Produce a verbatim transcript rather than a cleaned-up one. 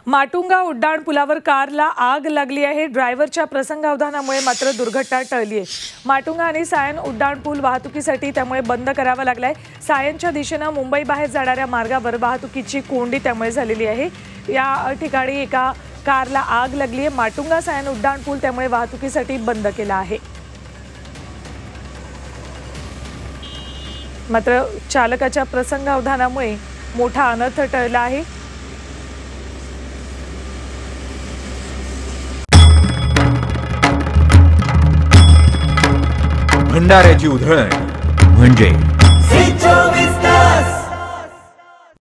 माटुंगा उड्डाणपुलावर कारला आग लागली आहे। ड्रायव्हरच्या प्रसंगावधानामुळे मात्र दुर्घटना टळली आहे। माटुंगा आणि सायन उड्डाणपूल वाहतुकीसाठी त्यामुळे बंद करावा लागलाय। सायनच्या दिशेने मुंबई बाहेर जाणाऱ्या मार्गावर वाहतुकीची कोंडी त्यामुळे झालेली आहे। या ठिकाणी एका कारला आग लागली आहे। माटुंगा सायन उड्डाणपूल त्यामुळे वाहतुकीसाठी बंद केला आहे। मात्र चालकाच्या प्रसंगावधानामुळे मोठा अनर्थ टळला आहे। भंडाऱ्याची उधळण म्हणजे